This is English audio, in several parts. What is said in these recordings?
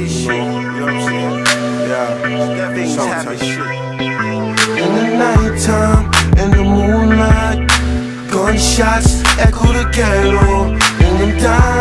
this shit. You know what I'm saying? Yeah. Things happen shit. In the nighttime, in the moonlight, gunshots echo the ghetto. In them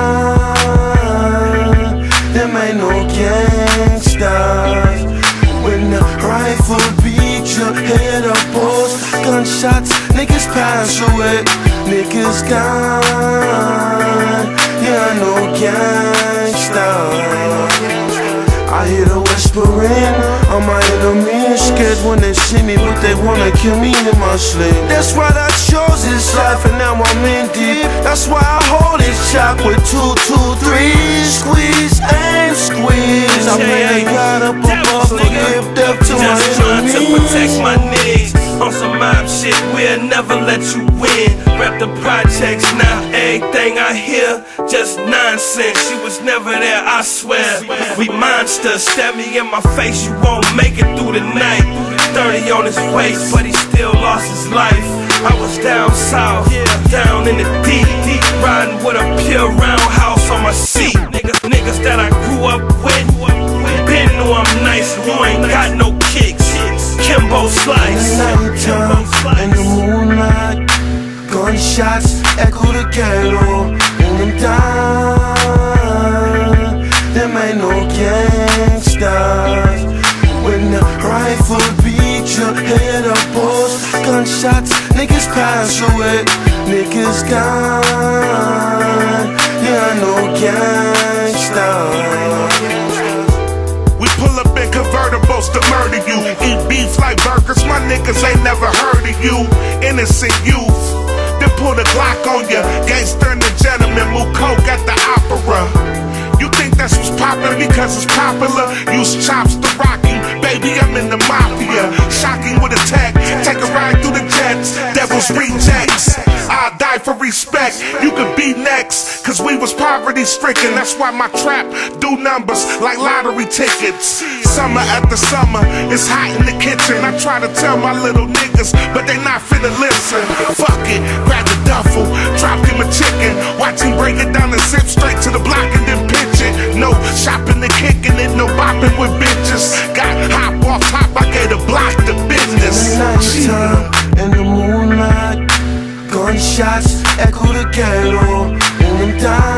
time, them ain't no gangsters. When the rifle beat your head up, post gunshots, niggas pass away. Niggas gone, yeah, no gangsters. I hear the whispering of my enemies, scared when they see me, but they wanna kill me in my sleep. That's why I chose this life and now I'm in deep. That's why I hold this chop with 2, 2, 3. Squeeze and squeeze. I pray to God up above, forgive death to my enemies. Just trying to protect my niggas. On some mob shit, we'll never let you win. Rep the projects, now everything I hear, just nonsense. You was never there, I swear. We monsters, stab me in my face, you won't make it through the night. 30 on his waist, but he still lost his life. I was down south, down in the deep, riding with a pure roundhouse on my seat. Niggas that I grew up with, been knew I'm nice, you ain't got no kicks. Kimbo Slice. In the moonlight, gunshots echo the ghetto. In them time, them ain't no gangsters. When the rifle beat your head up, post gunshots, niggas pass away. Niggas gone, yeah, no gangsters. We pull up in convertibles to murder you. Eat beef like burgers, my niggas ain't never heard of you. Innocent youth, then pull the Glock on ya. Gangster and the gentleman, move coke at the opera. You think that's what's poppin' because it's popular? Use chops to rock you, baby, I'm in the mafia. Shocking with a tech, take a ride through the jets. Devil's rejects, I'll die for respect. You could be next, cause we was poverty stricken. That's why my trap do numbers like lottery tickets. Summer after summer, it's hot in the kitchen. I try to tell my little niggas, but they not finna listen. Fuck it, grab the duffel, drop him a chicken. Watch him break it down and zip straight to the block and then pitch it. No shopping and kicking it, no bopping with bitches. Got hop off top, I gave the block the business. In the moonlight, gunshots echo the ghetto. In them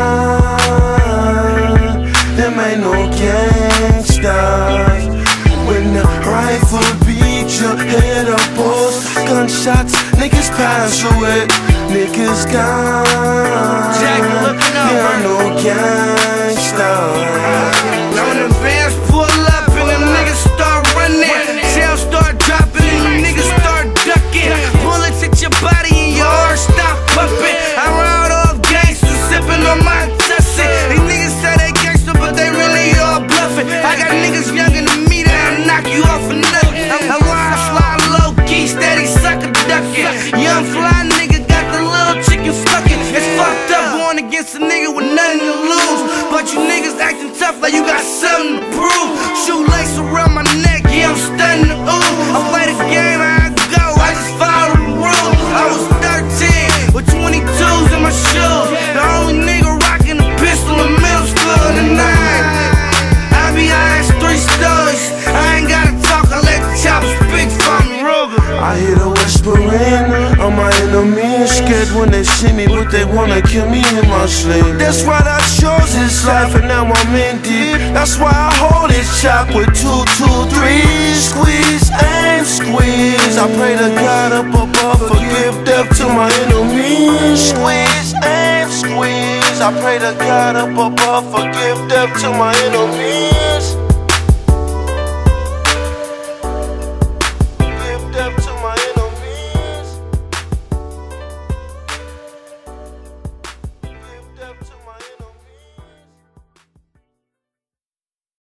time, them ain't no gangsters. When the rifle beat your head up, post gunshots, niggas pass away. Niggas gone, yeah, no gangsters. Now when the bands pull up and the niggas start running, shells start dropping and the niggas start ducking. Bullets hit your body and your heart stop pumping. I ride off gangsters sipping on my tussie. These niggas say they gangster but they really all bluffing. I got niggas younger than me that'll knock you off for nothing. I ride slide low key, steady sucker ducking. Young fly nigga got the little chicken fucking. It's fucked up going against a nigga with nothing to lose, but you niggas acting tough like you got something to prove. Shoelace around my neck, yeah, I'm stunning the ooh. I play the game, I go, I just follow the rules. I was 13 with 22s in my shoes. The only nigga rocking a pistol in middle school tonight. I be high as 3 stories. I ain't gotta talk, I let the choppers speak for me, Ruger. I hear the whispering of my enemies, scared when they see me, but they wanna kill me in my sleep. That's why I chose this life and now I'm in deep. That's why I hold this chop with 2, 2, 3. Squeeze and squeeze. I pray to God up above, forgive death to my enemies. Squeeze and squeeze. I pray to God up above, forgive death to my enemies.